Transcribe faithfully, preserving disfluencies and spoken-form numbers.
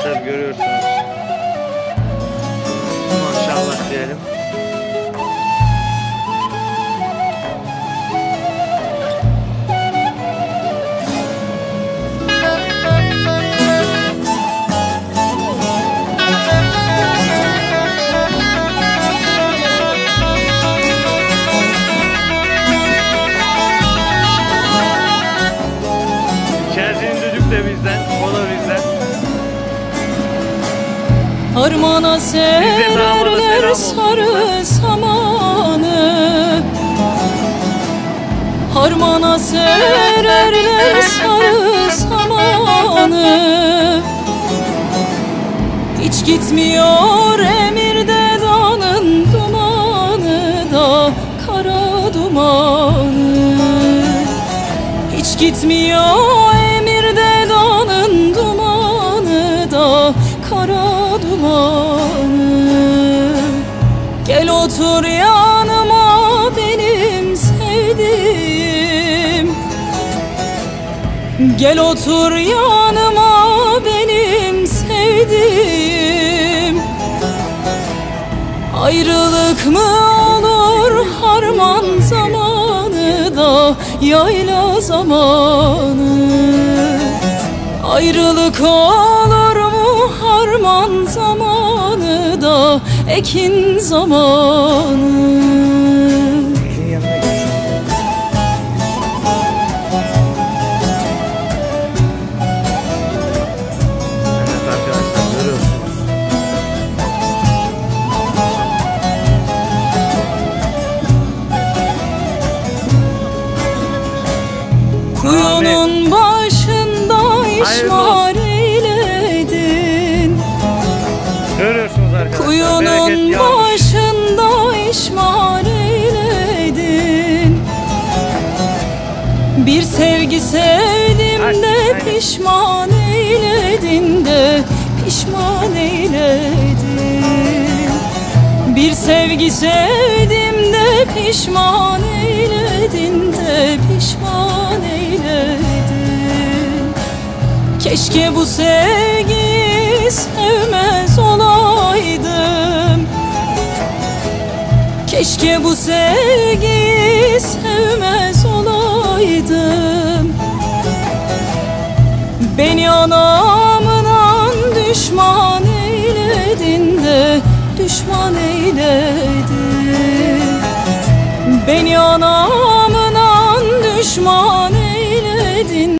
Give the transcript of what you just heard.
arkadaşlar, görüyorsunuz. Maşallah diyelim. İçerisinin düdük de bizden, o da bizden. Harmana sererler sarı samanı, harmana sererler sarı samanı. Hiç gitmiyor Emir'de dağın dumanı da kara dumanı. Hiç gitmiyor Emir'de dağın dumanı da kara dumanı. Gel otur yanıma benim sevdiğim, gel otur yanıma benim sevdiğim. Ayrılık mı olur harman zamanı da yayla zamanı. Ayrılık olur mu harman zamanı da ekin zamanı. Evet arkadaşlar, görüyorsunuz. Kuyunun başında işmar eyledin. Görüyorsunuz arkadaşlar. Kuyunun başında işmar eyledin. Bir sevgi sevdim de pişman eyledin de pişman eyledin. Bir sevgi sevdim de pişman eyledin de pişman eyledin. Keşke bu sevgiyi sevmez olaydım, keşke bu sevgiyi sevmez olaydım. Beni anamdan düşman eyledin de düşman eyledin. Beni anamdan düşman eyledin.